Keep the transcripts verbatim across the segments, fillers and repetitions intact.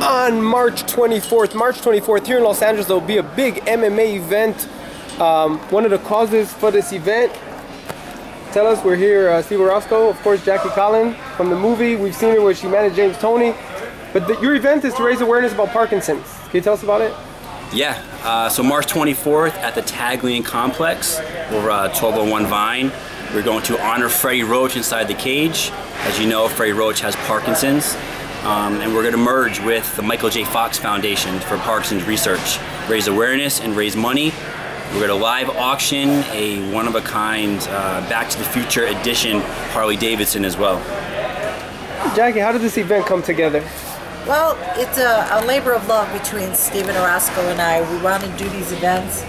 on March twenty-fourth. March twenty-fourth here in Los Angeles, there will be a big M M A event. Um, one of the causes for this event. Tell us, we're here, uh, Steve Orozco, of course, Jackie Collin from the movie. We've seen her where she managed James Toney. But the, your event is to raise awareness about Parkinson's. Can you tell us about it? Yeah, uh, so March twenty-fourth at the Taglian Complex over uh, twelve oh one Vine. We're going to honor Freddie Roach inside the cage. As you know, Freddie Roach has Parkinson's. Um, and we're going to merge with the Michael J. Fox Foundation for Parkinson's research. Raise awareness and raise money. We're going to live auction a one-of-a-kind uh, Back to the Future edition Harley Davidson as well. Jackie, how did this event come together? Well, it's a, a labor of love between Steven Orozco and I. We want to do these events,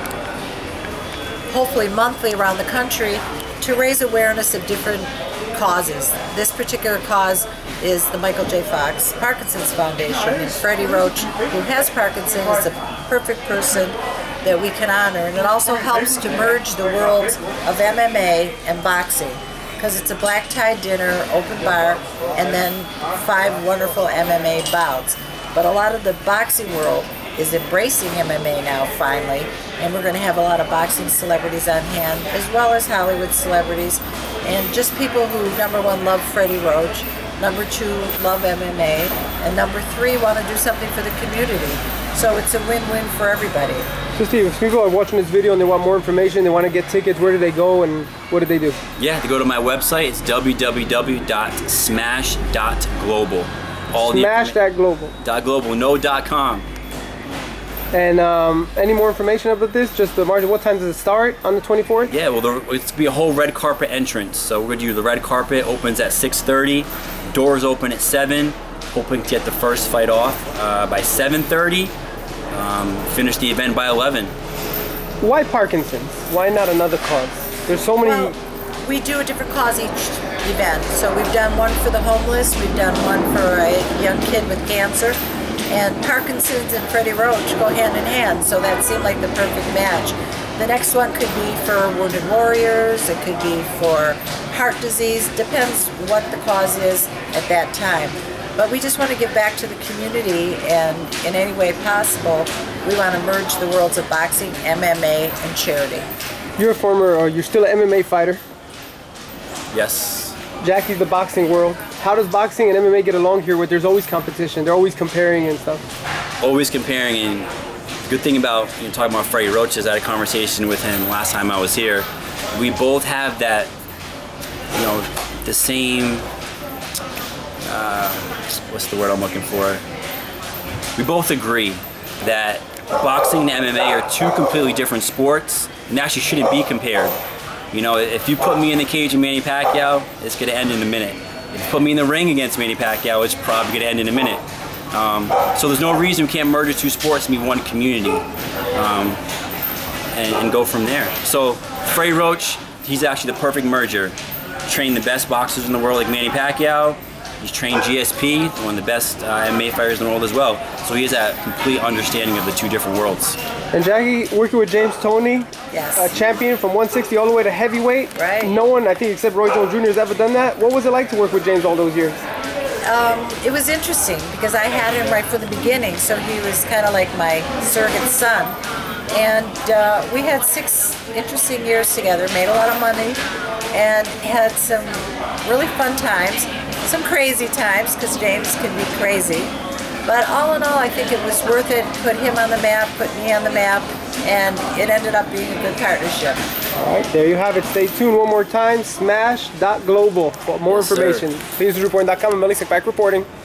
hopefully monthly around the country, to raise awareness of different causes. This particular cause is the Michael J. Fox Parkinson's Foundation, and Freddie Roach, who has Parkinson's, is the perfect person that we can honor. And it also helps to merge the worlds of M M A and boxing, because it's a black tie dinner, open bar, and then five wonderful M M A bouts. But a lot of the boxing world is embracing M M A now, finally, and we're going to have a lot of boxing celebrities on hand, as well as Hollywood celebrities, and just people who, number one, love Freddie Roach, number two, love M M A, and number three, want to do something for the community. So it's a win-win for everybody. So Steve, if people are watching this video and they want more information, they want to get tickets, where do they go and what do they do? Yeah, they go to my website. It's w w w dot smash dot global. All Smash dot global. Dot global, no dot com. And um, any more information about this? Just the margin. What time does it start on the twenty-fourth? Yeah, well, there, it's gonna be a whole red carpet entrance. So we're gonna do the red carpet. Opens at six thirty. Doors open at seven. Hoping to get the first fight off uh, by seven thirty. Um, finish the event by eleven. Why Parkinson's? Why not another cause? There's so many. Well, we do a different cause each event. So we've done one for the homeless. We've done one for a young kid with cancer. And Parkinson's and Freddie Roach go hand in hand, so that seemed like the perfect match. The next one could be for wounded warriors, it could be for heart disease, depends what the cause is at that time. But we just want to give back to the community, and in any way possible, we want to merge the worlds of boxing, M M A, and charity. You're a former, or you're still an M M A fighter. Yes. Jackie's the boxing world. How does boxing and M M A get along here where there's always competition? They're always comparing and stuff. Always comparing, and the good thing about, you know, talking about Freddie Roach is I had a conversation with him last time I was here. We both have that, you know, the same, uh, what's the word I'm looking for? We both agree that boxing and M M A are two completely different sports and actually shouldn't be compared. You know, if you put me in the cage with Manny Pacquiao, it's going to end in a minute. If you put me in the ring against Manny Pacquiao, it's probably going to end in a minute. Um, so there's no reason we can't merge the two sports and be one community um, and, and go from there. So Freddie Roach, he's actually the perfect merger. Trained the best boxers in the world like Manny Pacquiao. He's trained G S P, one of the best uh, M M A fighters in the world as well. So he has that complete understanding of the two different worlds. And Jackie, working with James Toney, yes. a champion from one sixty all the way to heavyweight. Right. No one, I think, except Roy Jones Junior has ever done that. What was it like to work with James all those years? Um, it was interesting because I had him right from the beginning, so he was kind of like my surrogate son. And uh, we had six interesting years together, made a lot of money, and had some really fun times, some crazy times, because James can be crazy. But all in all, I think it was worth it. Put him on the map, put me on the map, and it ended up being a good partnership. All right, there you have it. Stay tuned one more time, smash dot global for more Yes, information. sir. Please report dot com and Melissa back reporting.